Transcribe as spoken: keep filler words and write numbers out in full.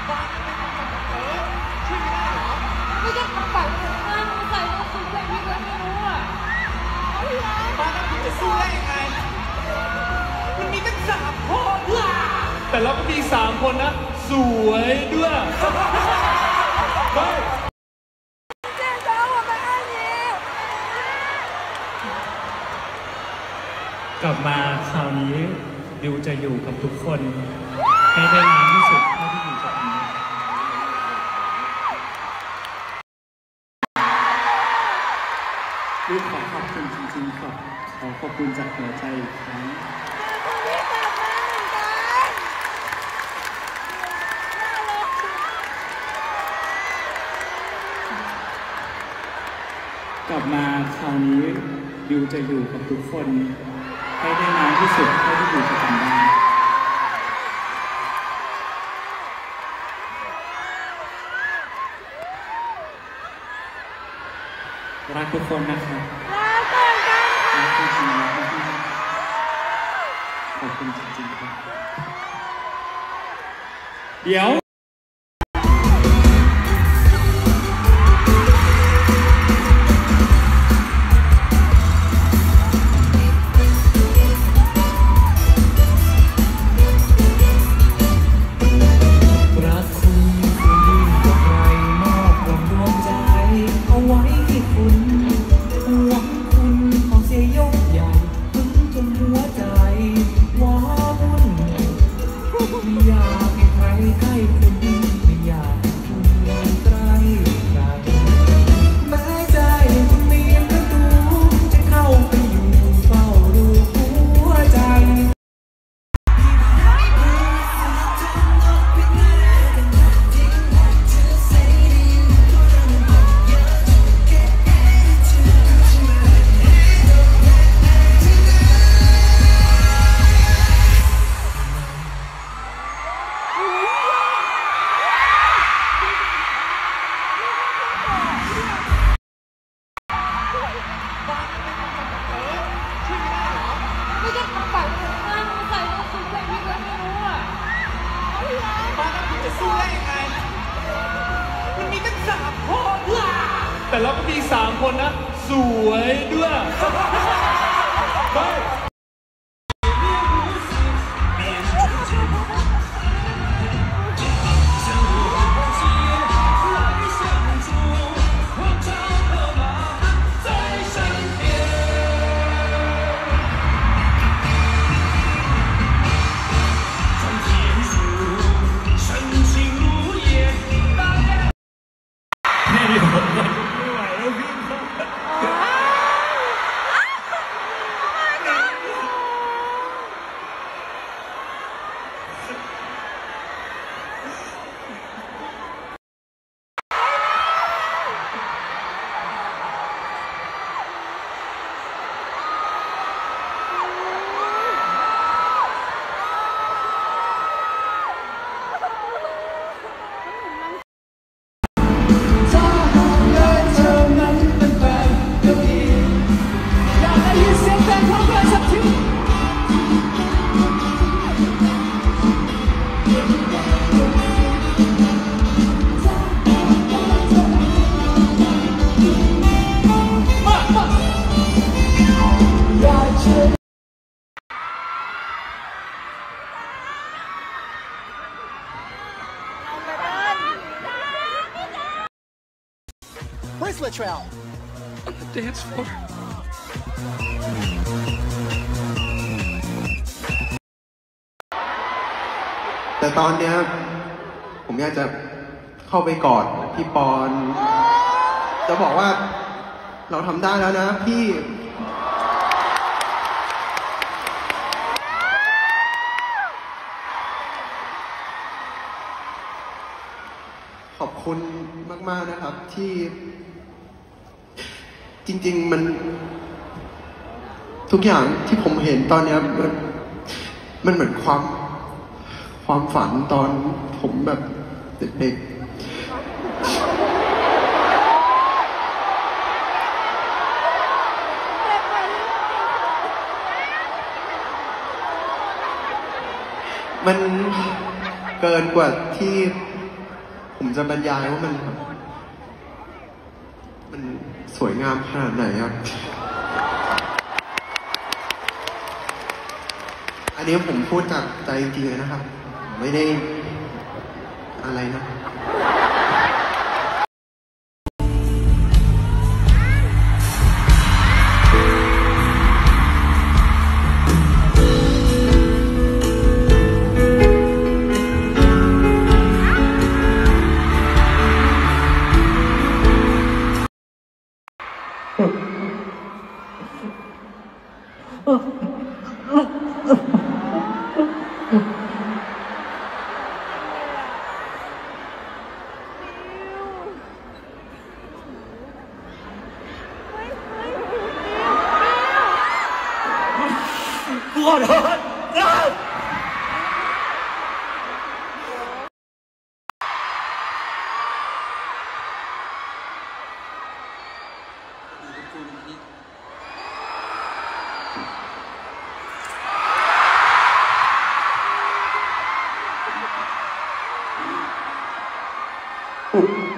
ช่วยไม่ได้หรอไม่ได้ทำแบบนั้นใส่แล้วสุดใจพี่ก็ไม่รู้อ่ะบ้านนั้นคุณจะสู้ได้ยังไงมันมีตั้งสามคนแต่เราก็มีสามคนนะสวยด้วยเฮ้ยกลับมาคราวนี้ดิวจะอยู่กับทุกคนให้ได้นานที่สุดเท่าที่ดิวจะทำดิวขอขอบคุณจริงๆครับขอขอบคุณจากหัวใจอีกครั้งกลับมาคราวนี้ดิวจะอยู่กับทุกคนให้ได้นานที่สุดเท่าที่ดิวจะทำได้รักทุกคนนะครับรักจริงๆรักจริงๆขอบคุณจริงๆครับเดี๋ยวแต่เราก็มีสามคนนะสวยด้วยเฮ้ย Where's Latrell? On the dance floor. แต่ตอนเนี้ยผมอยากจะเข้าไปกอดพี่ปอนจะบอกว่าเราทำได้แล้วนะพี่ขอบคุณมากๆนะครับที่จริงๆมันทุกอย่างที่ผมเห็นตอนนี้มันมันเหมือนความความฝันตอนผมแบบเด็กๆมันเกินกว่าที่ผมจะบรรยายว่ามัน มันสวยงามขนาดไหนครับ อันนี้ผมพูดจากใจจริงๆเลยนะครับ ไม่ได้อะไรนะขอโทษนะอืม